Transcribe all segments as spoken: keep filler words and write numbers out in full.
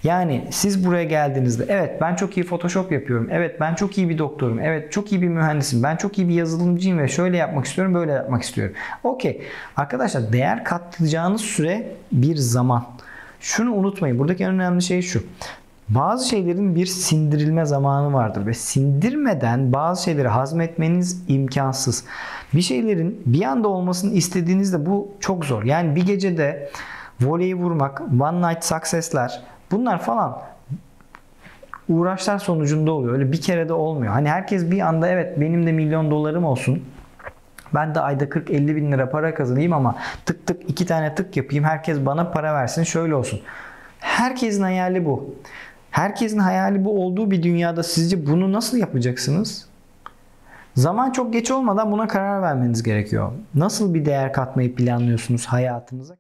Yani siz buraya geldiğinizde evet ben çok iyi Photoshop yapıyorum. Evet ben çok iyi bir doktorum. Evet çok iyi bir mühendisim. Ben çok iyi bir yazılımcıyım ve şöyle yapmak istiyorum, böyle yapmak istiyorum. Okey. Arkadaşlar değer katlayacağınız süre bir zaman. Şunu unutmayın. Buradaki en önemli şey şu. Bazı şeylerin bir sindirilme zamanı vardır ve sindirmeden bazı şeyleri hazmetmeniz imkansız. Bir şeylerin bir anda olmasını istediğinizde bu çok zor. Yani bir gecede voleyi vurmak, one night success'ler, bunlar falan uğraşlar sonucunda oluyor. Öyle bir kere de olmuyor. Hani herkes bir anda evet benim de milyon dolarım olsun, ben de ayda kırk elli bin lira para kazanayım ama tık tık iki tane tık yapayım, herkes bana para versin, şöyle olsun. Herkesin hayali bu. Herkesin hayali bu olduğu bir dünyada sizce bunu nasıl yapacaksınız? Zaman çok geç olmadan buna karar vermeniz gerekiyor. Nasıl bir değer katmayı planlıyorsunuz hayatınıza?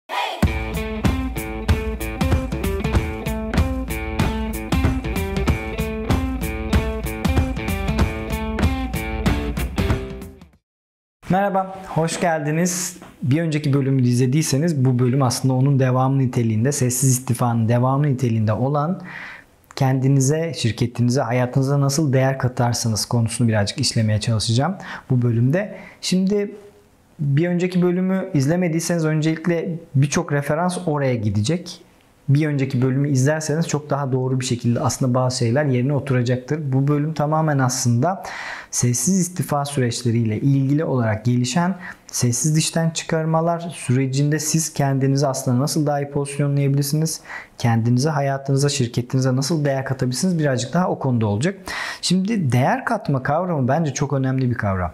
Merhaba, hoş geldiniz. Bir önceki bölümü izlediyseniz bu bölüm aslında onun devamı niteliğinde, sessiz istifanın devamı niteliğinde olan kendinize, şirketinize, hayatınıza nasıl değer katarsınız konusunu birazcık işlemeye çalışacağım bu bölümde. Şimdi bir önceki bölümü izlemediyseniz öncelikle birçok referans oraya gidecek. Bir önceki bölümü izlerseniz çok daha doğru bir şekilde aslında bazı şeyler yerine oturacaktır. Bu bölüm tamamen aslında sessiz istifa süreçleriyle ilgili olarak gelişen sessiz işten çıkarmalar sürecinde siz kendinizi aslında nasıl daha iyi pozisyonlayabilirsiniz? Kendinize, hayatınıza, şirketinize nasıl değer katabilirsiniz? Birazcık daha o konuda olacak. Şimdi değer katma kavramı bence çok önemli bir kavram.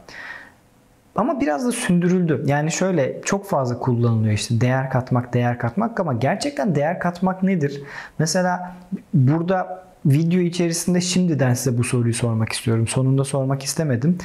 Ama biraz da sündürüldü. Yani şöyle çok fazla kullanılıyor işte değer katmak, değer katmak ama gerçekten değer katmak nedir? Mesela burada video içerisinde şimdiden size bu soruyu sormak istiyorum. Sonunda sormak istemedim.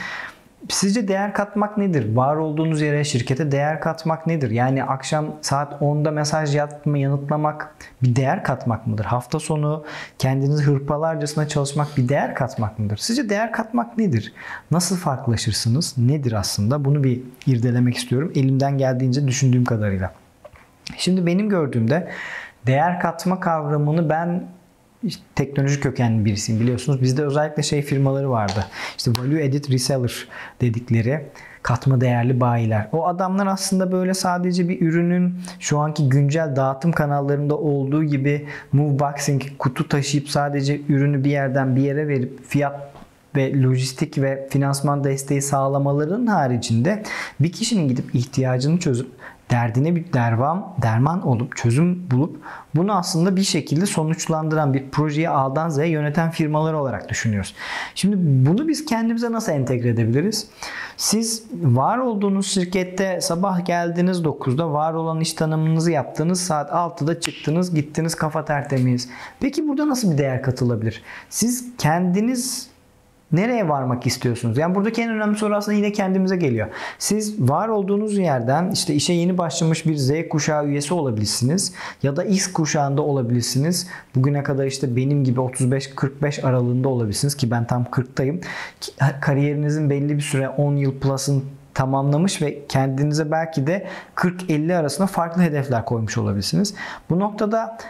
Sizce değer katmak nedir? Var olduğunuz yere, şirkete değer katmak nedir? Yani akşam saat onda mesaj yazma, yanıtlamak bir değer katmak mıdır? Hafta sonu kendinizi hırpalarcasına çalışmak bir değer katmak mıdır? Sizce değer katmak nedir? Nasıl farklılaşırsınız? Nedir aslında? Bunu bir irdelemek istiyorum. Elimden geldiğince düşündüğüm kadarıyla. Şimdi benim gördüğümde değer katma kavramını ben İşte teknoloji kökenli birisiyim biliyorsunuz. Bizde özellikle şey firmaları vardı. İşte value added reseller dedikleri katma değerli bayiler. O adamlar aslında böyle sadece bir ürünün şu anki güncel dağıtım kanallarında olduğu gibi move boxing, kutu taşıyıp sadece ürünü bir yerden bir yere verip fiyat ve lojistik ve finansman desteği sağlamaların haricinde bir kişinin gidip ihtiyacını çözüp derdine bir derman, derman olup çözüm bulup bunu aslında bir şekilde sonuçlandıran bir projeyi A'dan Z'ye yöneten firmalar olarak düşünüyoruz. Şimdi bunu biz kendimize nasıl entegre edebiliriz? Siz var olduğunuz şirkette sabah geldiniz dokuzda var olan iş tanımınızı yaptınız, saat altıda çıktınız, gittiniz, kafa tertemiz. Peki burada nasıl bir değer katılabilir? Siz kendiniz nereye varmak istiyorsunuz? Yani buradaki en önemli soru aslında yine kendimize geliyor. Siz var olduğunuz yerden işte işe yeni başlamış bir Z kuşağı üyesi olabilirsiniz ya da X kuşağında olabilirsiniz. Bugüne kadar işte benim gibi otuz beş kırk beş aralığında olabilirsiniz ki ben tam kırktayım. Kariyerinizin belli bir süre on yıl plus'ın tamamlamış ve kendinize belki de kırk elli arasında farklı hedefler koymuş olabilirsiniz. Bu noktada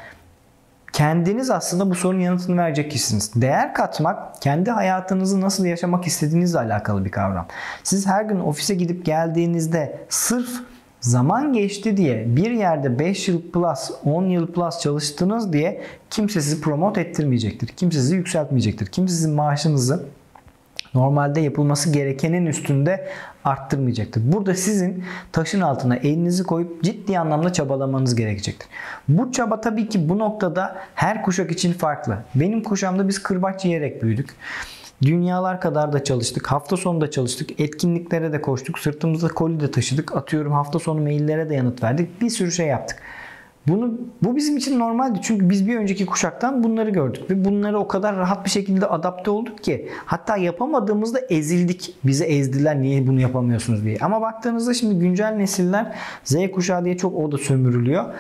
kendiniz aslında bu sorunun yanıtını verecek kişisiniz. Değer katmak, kendi hayatınızı nasıl yaşamak istediğinizle alakalı bir kavram. Siz her gün ofise gidip geldiğinizde sırf zaman geçti diye bir yerde beş yıl plus, on yıl plus çalıştınız diye kimse sizi promote ettirmeyecektir. Kimse sizi yükseltmeyecektir. Kimse sizin maaşınızı normalde yapılması gerekenin üstünde arttırmayacaktır. Burada sizin taşın altına elinizi koyup ciddi anlamda çabalamanız gerekecektir. Bu çaba tabii ki bu noktada her kuşak için farklı. Benim kuşağımda biz kırbaç yiyerek büyüdük. Dünyalar kadar da çalıştık. Hafta sonu da çalıştık. Etkinliklere de koştuk. Sırtımızda koli de taşıdık. Atıyorum hafta sonu maillere de yanıt verdik. Bir sürü şey yaptık. Bunu, bu bizim için normaldi çünkü biz bir önceki kuşaktan bunları gördük ve bunları o kadar rahat bir şekilde adapte olduk ki hatta yapamadığımızda ezildik. Bizi ezdiler niye bunu yapamıyorsunuz diye. Ama baktığınızda şimdi güncel nesiller Z kuşağı diye çok o da sömürülüyor.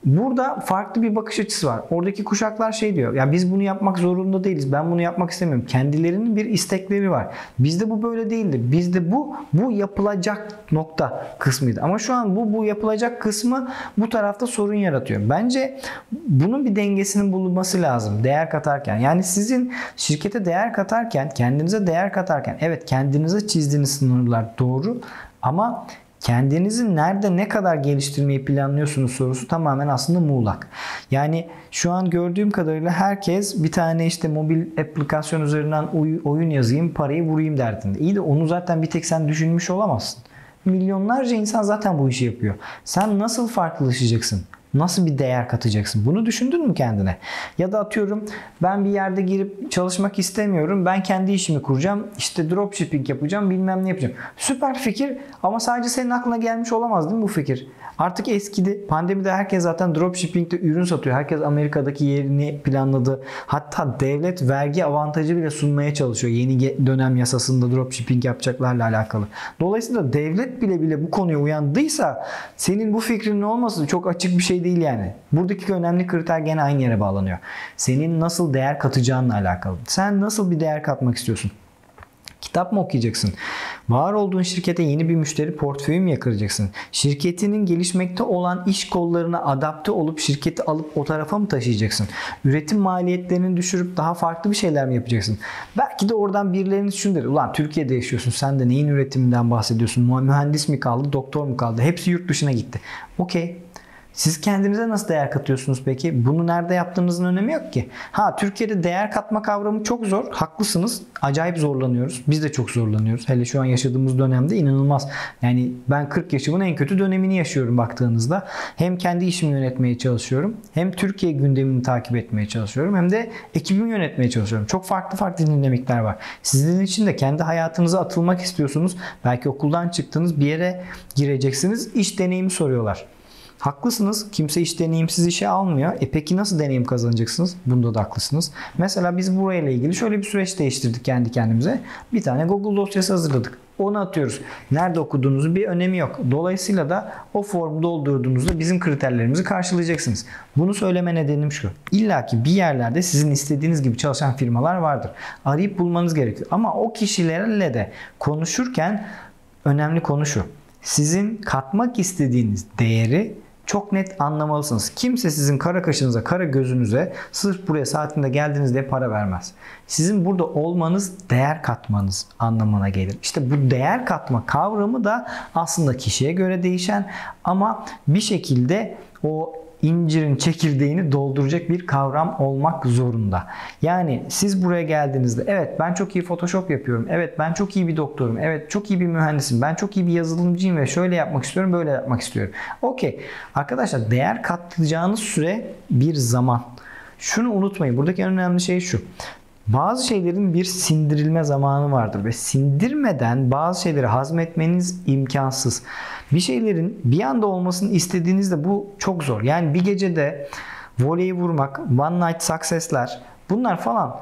Burada farklı bir bakış açısı var. Oradaki kuşaklar şey diyor. Ya biz bunu yapmak zorunda değiliz. Ben bunu yapmak istemiyorum. Kendilerinin bir istekleri var. Bizde bu böyle değildi. Bizde bu bu yapılacak nokta kısmıydı. Ama şu an bu bu yapılacak kısmı bu tarafta sorun yaratıyor. Bence bunun bir dengesinin bulunması lazım. Değer katarken. Yani sizin şirkete değer katarken, kendinize değer katarken, evet kendinize çizdiğiniz sınırlar doğru ama kendinizi nerede ne kadar geliştirmeyi planlıyorsunuz sorusu tamamen aslında muğlak. Yani şu an gördüğüm kadarıyla herkes bir tane işte mobil aplikasyon üzerinden oyun yazayım, parayı vurayım derdinde. İyi de onu zaten bir tek sen düşünmüş olamazsın. Milyonlarca insan zaten bu işi yapıyor. Sen nasıl farklılaşacaksın? Nasıl bir değer katacaksın? Bunu düşündün mü kendine? Ya da atıyorum ben bir yerde girip çalışmak istemiyorum. Ben kendi işimi kuracağım. İşte dropshipping yapacağım. Bilmem ne yapacağım. Süper fikir ama sadece senin aklına gelmiş olamaz değil mi bu fikir? Artık eskidi. Pandemide herkes zaten dropshipping'de ürün satıyor. Herkes Amerika'daki yerini planladı. Hatta devlet vergi avantajı bile sunmaya çalışıyor. Yeni dönem yasasında dropshipping yapacaklarla alakalı. Dolayısıyla devlet bile bile bu konuya uyandıysa senin bu fikrinin olması çok açık bir şey değil yani. Buradaki önemli kriter gene aynı yere bağlanıyor. Senin nasıl değer katacağınla alakalı. Sen nasıl bir değer katmak istiyorsun? Kitap mı okuyacaksın? Var olduğun şirkete yeni bir müşteri portföyü mü yakalayacaksın? Şirketinin gelişmekte olan iş kollarına adapte olup şirketi alıp o tarafa mı taşıyacaksın? Üretim maliyetlerini düşürüp daha farklı bir şeyler mi yapacaksın? Belki de oradan birileriniz şunu der. Ulan Türkiye'de yaşıyorsun. Sen de neyin üretiminden bahsediyorsun? Mühendis mi kaldı? Doktor mu kaldı? Hepsi yurt dışına gitti. Okey. Siz kendinize nasıl değer katıyorsunuz peki? Bunu nerede yaptığınızın önemi yok ki. Ha Türkiye'de değer katma kavramı çok zor. Haklısınız. Acayip zorlanıyoruz. Biz de çok zorlanıyoruz. Hele şu an yaşadığımız dönemde inanılmaz. Yani ben kırk yaşımın en kötü dönemini yaşıyorum baktığınızda. Hem kendi işimi yönetmeye çalışıyorum. Hem Türkiye gündemini takip etmeye çalışıyorum. Hem de ekibimi yönetmeye çalışıyorum. Çok farklı farklı dinamikler var. Sizin için de kendi hayatınıza atılmak istiyorsunuz. Belki okuldan çıktınız bir yere gireceksiniz. İş deneyimi soruyorlar. Haklısınız. Kimse iş deneyimsiz işe almıyor. E peki nasıl deneyim kazanacaksınız? Bunda da haklısınız. Mesela biz burayla ilgili şöyle bir süreç değiştirdik kendi kendimize. Bir tane Google dosyası hazırladık. Onu atıyoruz. Nerede okuduğunuzun bir önemi yok. Dolayısıyla da o formu doldurduğunuzda bizim kriterlerimizi karşılayacaksınız. Bunu söyleme nedenim şu. İlla ki bir yerlerde sizin istediğiniz gibi çalışan firmalar vardır. Arayıp bulmanız gerekiyor. Ama o kişilerle de konuşurken önemli konu şu. Sizin katmak istediğiniz değeri çok net anlamalısınız. Kimse sizin kara kaşınıza, kara gözünüze sırf buraya saatinde geldiniz diye para vermez. Sizin burada olmanız değer katmanız anlamına gelir. İşte bu değer katma kavramı da aslında kişiye göre değişen ama bir şekilde o incirin çekirdeğini dolduracak bir kavram olmak zorunda. Yani siz buraya geldiğinizde evet ben çok iyi Photoshop yapıyorum. Evet ben çok iyi bir doktorum. Evet çok iyi bir mühendisim. Ben çok iyi bir yazılımcıyım ve şöyle yapmak istiyorum, böyle yapmak istiyorum. Okey. Arkadaşlar değer katacağınız süre bir zaman. Şunu unutmayın. Buradaki en önemli şey şu. Bazı şeylerin bir sindirilme zamanı vardır ve sindirmeden bazı şeyleri hazmetmeniz imkansız. Bir şeylerin bir anda olmasını istediğinizde bu çok zor. Yani bir gecede voleyi vurmak, one night success'ler bunlar falan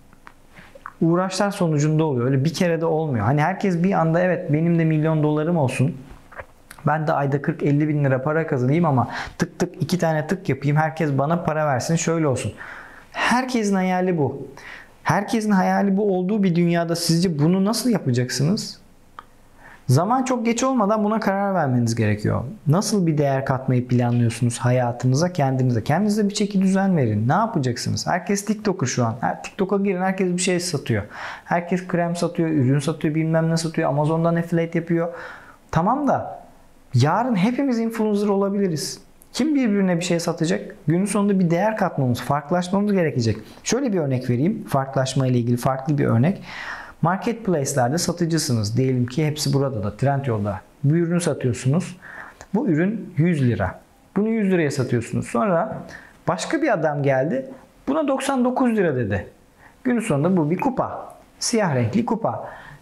uğraşlar sonucunda oluyor. Öyle bir kere de olmuyor. Hani herkes bir anda evet benim de milyon dolarım olsun. Ben de ayda kırk elli bin lira para kazanayım ama tık tık iki tane tık yapayım. Herkes bana para versin şöyle olsun. Herkesin hayali bu. Herkesin hayali bu olduğu bir dünyada sizce bunu nasıl yapacaksınız? Zaman çok geç olmadan buna karar vermeniz gerekiyor. Nasıl bir değer katmayı planlıyorsunuz hayatınıza, kendinize? Kendinize bir çeki düzen verin. Ne yapacaksınız? Herkes TikToker şu an. Her TikTok'a girin herkes bir şey satıyor. Herkes krem satıyor, ürün satıyor, bilmem ne satıyor. Amazon'dan affiliate yapıyor. Tamam da yarın hepimiz influencer olabiliriz. Kim birbirine bir şey satacak? Günün sonunda bir değer katmamız, farklılaşmamız gerekecek. Şöyle bir örnek vereyim. Farklılaşma ile ilgili farklı bir örnek. Marketplace'lerde satıcısınız. Diyelim ki hepsi burada da, Trendyol'da. Bu ürünü satıyorsunuz. Bu ürün yüz lira. Bunu yüz liraya satıyorsunuz. Sonra başka bir adam geldi. Buna doksan dokuz lira dedi. Günün sonunda bu bir kupa. Siyah renkli kupa.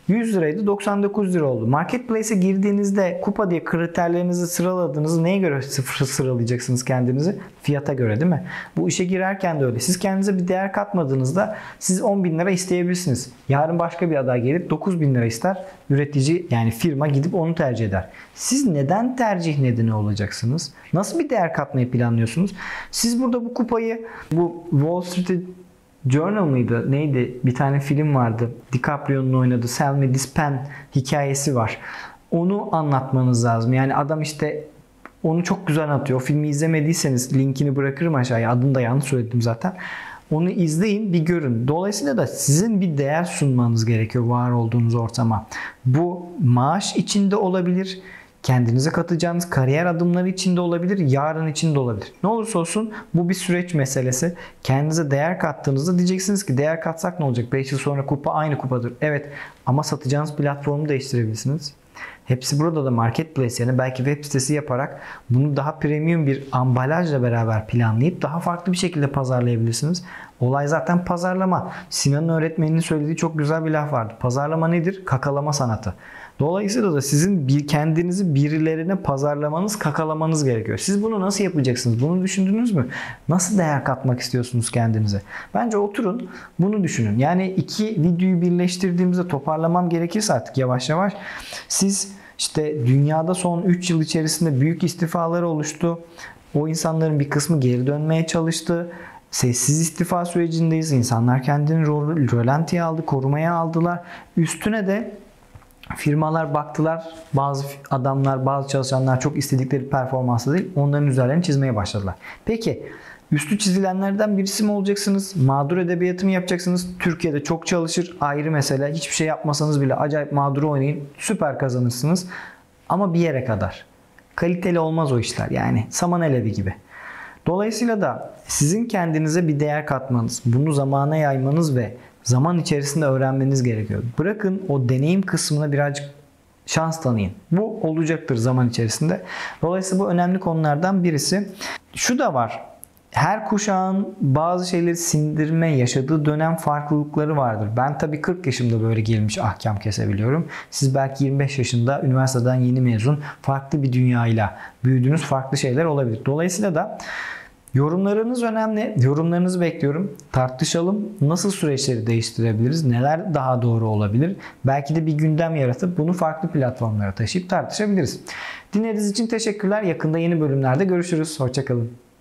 yüz liraydı, doksan dokuz lira oldu. Marketplace'e girdiğinizde kupa diye kriterlerinizi sıraladığınızı neye göre sıfır sıralayacaksınız kendinizi? Fiyata göre değil mi? Bu işe girerken de öyle. Siz kendinize bir değer katmadığınızda siz on bin lira isteyebilirsiniz. Yarın başka bir aday gelip dokuz bin lira ister. Üretici yani firma gidip onu tercih eder. Siz neden tercih nedeni olacaksınız? Nasıl bir değer katmayı planlıyorsunuz? Siz burada bu kupayı bu Wall Street Journal mıydı? Neydi? Bir tane film vardı. DiCaprio'nun oynadığı Sell Me This Pen hikayesi var. Onu anlatmanız lazım. Yani adam işte onu çok güzel anlatıyor. O filmi izlemediyseniz linkini bırakırım aşağıya. Adını da yanlış söyledim zaten. Onu izleyin, bir görün. Dolayısıyla da sizin bir değer sunmanız gerekiyor var olduğunuz ortama. Bu maaş içinde olabilir. Kendinize katacağınız kariyer adımları içinde olabilir, yarın içinde olabilir. Ne olursa olsun bu bir süreç meselesi. Kendinize değer kattığınızda diyeceksiniz ki değer katsak ne olacak? beş yıl sonra kupa aynı kupadır. Evet, ama satacağınız platformu değiştirebilirsiniz. Hepsi burada da marketplace, yani belki web sitesi yaparak bunu daha premium bir ambalajla beraber planlayıp daha farklı bir şekilde pazarlayabilirsiniz. Olay zaten pazarlama. Sinan'ın öğretmeninin söylediği çok güzel bir laf vardı. Pazarlama nedir? Kakalama sanatı. Dolayısıyla da sizin bir kendinizi birilerine pazarlamanız, kakalamanız gerekiyor. Siz bunu nasıl yapacaksınız? Bunu düşündünüz mü? Nasıl değer katmak istiyorsunuz kendinize? Bence oturun, bunu düşünün. Yani iki videoyu birleştirdiğimizde toparlamam gerekirse artık yavaş yavaş. Siz işte dünyada son üç yıl içerisinde büyük istifalar oluştu. O insanların bir kısmı geri dönmeye çalıştı. Sessiz istifa sürecindeyiz. İnsanlar kendini rölantiye aldı, korumaya aldılar. Üstüne de firmalar baktılar, bazı adamlar, bazı çalışanlar çok istedikleri performansı değil, onların üzerlerini çizmeye başladılar. Peki, üstü çizilenlerden birisi mi olacaksınız? Mağdur edebiyatı mı yapacaksınız? Türkiye'de çok çalışır, ayrı mesele. Hiçbir şey yapmasanız bile acayip mağduru oynayın, süper kazanırsınız. Ama bir yere kadar. Kaliteli olmaz o işler, yani saman alevi gibi. Dolayısıyla da sizin kendinize bir değer katmanız, bunu zamana yaymanız ve zaman içerisinde öğrenmeniz gerekiyor. Bırakın o deneyim kısmına birazcık şans tanıyın. Bu olacaktır zaman içerisinde. Dolayısıyla bu önemli konulardan birisi. Şu da var. Her kuşağın bazı şeyleri sindirme, yaşadığı dönem farklılıkları vardır. Ben tabii kırk yaşımda böyle gelmiş ahkam kesebiliyorum. Siz belki yirmi beş yaşında üniversiteden yeni mezun, farklı bir dünyayla büyüdüğünüz farklı şeyler olabilir. Dolayısıyla da yorumlarınız önemli. Yorumlarınızı bekliyorum. Tartışalım. Nasıl süreçleri değiştirebiliriz? Neler daha doğru olabilir? Belki de bir gündem yaratıp bunu farklı platformlara taşıyıp tartışabiliriz. Dinlediğiniz için teşekkürler. Yakında yeni bölümlerde görüşürüz. Hoşça kalın.